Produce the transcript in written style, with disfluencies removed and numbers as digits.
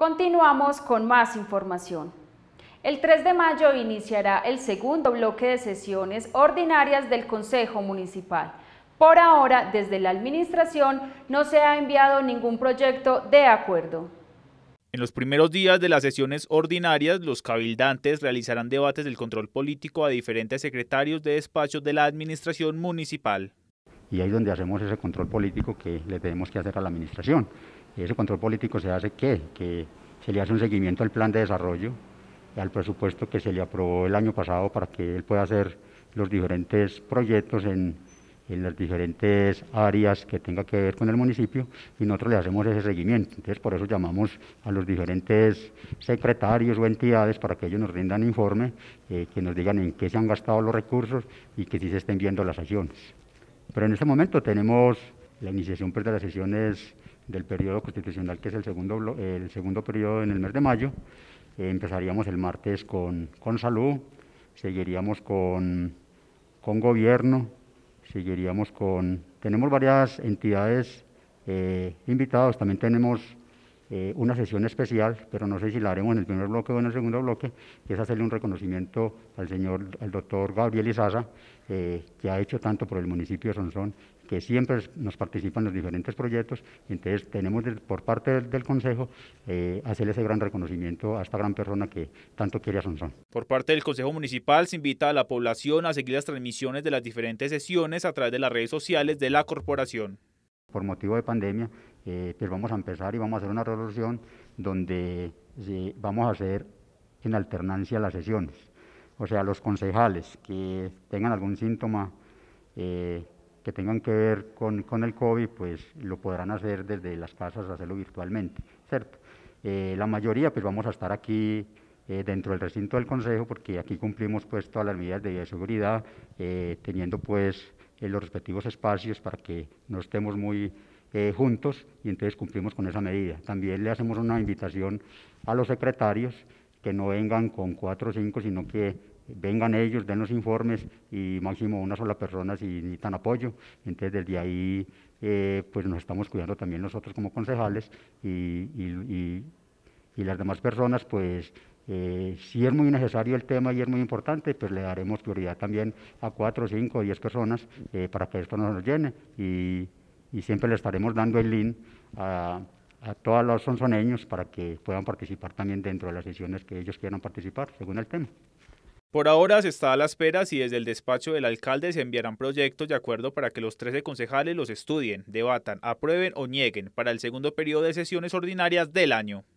Continuamos con más información. El 3 de mayo iniciará el segundo bloque de sesiones ordinarias del Consejo Municipal. Por ahora, desde la administración no se ha enviado ningún proyecto de acuerdo. En los primeros días de las sesiones ordinarias, los cabildantes realizarán debates del control político a diferentes secretarios de despachos de la administración municipal. Y ahí es donde hacemos ese control político que le tenemos que hacer a la administración. Ese control político se hace que se le hace un seguimiento al plan de desarrollo, al presupuesto que se le aprobó el año pasado para que él pueda hacer los diferentes proyectos en las diferentes áreas que tenga que ver con el municipio, y nosotros le hacemos ese seguimiento. Entonces, por eso llamamos a los diferentes secretarios o entidades para que ellos nos rindan informe, que nos digan en qué se han gastado los recursos y que sí se estén viendo las acciones. Pero en este momento tenemos la iniciación de las sesiones del periodo constitucional, que es el segundo periodo en el mes de mayo. Empezaríamos el martes con salud, seguiríamos con gobierno, tenemos varias entidades invitados, también tenemos una sesión especial, pero no sé si la haremos en el primer bloque o en el segundo bloque, que es hacerle un reconocimiento al doctor Gabriel Izaza, que ha hecho tanto por el municipio de Sonsón, que siempre nos participa en los diferentes proyectos. Entonces tenemos por parte del Consejo hacerle ese gran reconocimiento a esta gran persona que tanto quiere a Sonsón. Por parte del Consejo Municipal se invita a la población a seguir las transmisiones de las diferentes sesiones a través de las redes sociales de la corporación. Por motivo de pandemia, pues vamos a empezar y vamos a hacer una resolución donde vamos a hacer en alternancia las sesiones. O sea, los concejales que tengan algún síntoma que tengan que ver con el COVID, pues lo podrán hacer desde las casas, hacerlo virtualmente, ¿cierto? La mayoría pues vamos a estar aquí dentro del recinto del Consejo, porque aquí cumplimos pues todas las medidas de bioseguridad, teniendo pues los respectivos espacios para que no estemos muy juntos, y entonces cumplimos con esa medida. También le hacemos una invitación a los secretarios que no vengan con 4 o 5, sino que vengan ellos, den los informes, y máximo una sola persona si necesitan apoyo. Entonces desde ahí pues nos estamos cuidando también nosotros como concejales, y las demás personas pues si es muy necesario el tema y es muy importante, pues le daremos prioridad también a 4, 5, 10 personas para que esto no nos llene, y siempre le estaremos dando el link a todos los sonsoneños para que puedan participar también dentro de las sesiones que ellos quieran participar, según el tema. Por ahora se está a la espera si desde el despacho del alcalde se enviarán proyectos de acuerdo para que los 13 concejales los estudien, debatan, aprueben o nieguen para el segundo periodo de sesiones ordinarias del año.